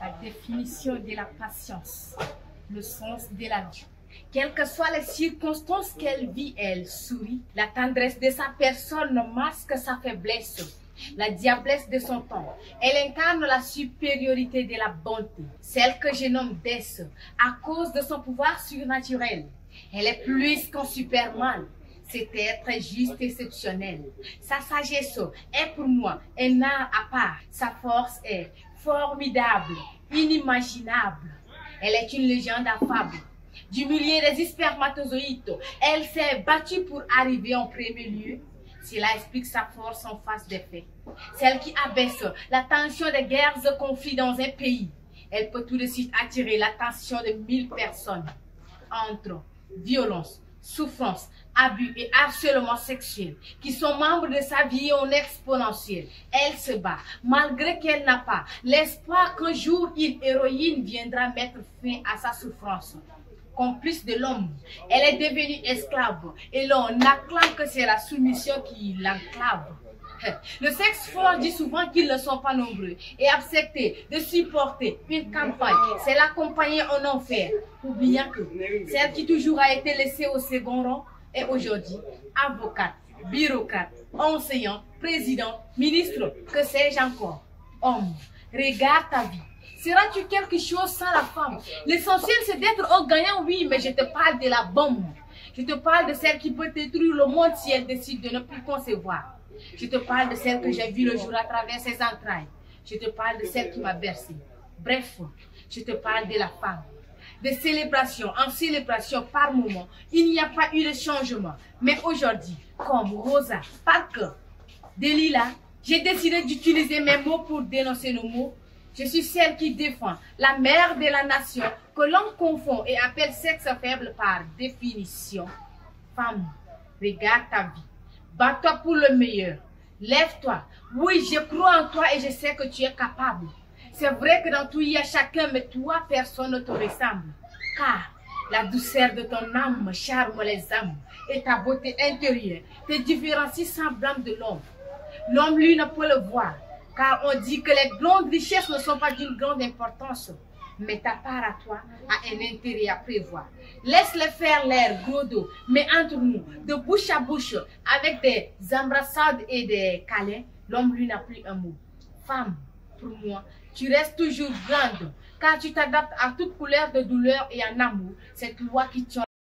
la définition de la patience, le sens de la vie. Quelles que soient les circonstances qu'elle vit, elle sourit. La tendresse de sa personne masque sa faiblesse. La diablesse de son temps, elle incarne la supériorité de la bonté, celle que je nomme Déesse, à cause de son pouvoir surnaturel. Elle est plus qu'un Superman. Cet être est juste exceptionnel. Sa sagesse est pour moi un art à part. Sa force est formidable, inimaginable. Elle est une légende affable. Du milieu des spermatozoïdes, elle s'est battue pour arriver en premier lieu. Cela explique sa force en face des faits. Celle qui abaisse la tension des guerres et conflits dans un pays. Elle peut tout de suite attirer l'attention de 1000 personnes. Entre violence, souffrance, abus et harcèlement sexuel, qui sont membres de sa vie en exponentiel. Elle se bat, malgré qu'elle n'a pas l'espoir qu'un jour une héroïne viendra mettre fin à sa souffrance. Complice de l'homme, elle est devenue esclave et l'on acclame que c'est la soumission qui l'enclave. Le sexe fort dit souvent qu'ils ne sont pas nombreux et accepter de supporter une campagne, c'est l'accompagner en enfer, oubliant que celle qui toujours a été laissée au second rang est aujourd'hui avocate, bureaucrate, enseignant, président, ministre, que sais-je encore. Homme, regarde ta vie. Seras-tu quelque chose sans la femme? L'essentiel c'est d'être au gagnant, oui, mais je te parle de la bombe. Je te parle de celle qui peut détruire le monde si elle décide de ne plus concevoir. Je te parle de celle que j'ai vue le jour à travers ses entrailles. Je te parle de celle qui m'a bercé. Bref, je te parle de la femme. De célébration en célébration par moment, il n'y a pas eu de changement. Mais aujourd'hui, comme Rosa Parks, Delilah, j'ai décidé d'utiliser mes mots pour dénoncer nos mots. Je suis celle qui défend la mère de la nation que l'on confond et appelle sexe faible par définition. Femme, regarde ta vie. Bats-toi pour le meilleur. Lève-toi. Oui, je crois en toi et je sais que tu es capable. C'est vrai que dans tout il y a chacun, mais toi, personne ne te ressemble. Car la douceur de ton âme charme les âmes et ta beauté intérieure te différencie semblable de l'homme. L'homme, lui, ne peut le voir. Car on dit que les grandes richesses ne sont pas d'une grande importance. Mais ta part à toi a un intérêt à prévoir. Laisse-les faire l'air gros dos. Mais entre nous, de bouche à bouche, avec des embrassades et des câlins, l'homme lui n'a plus un mot. Femme, pour moi, tu restes toujours grande. Car tu t'adaptes à toute couleur de douleur et en amour. Cette loi qui tient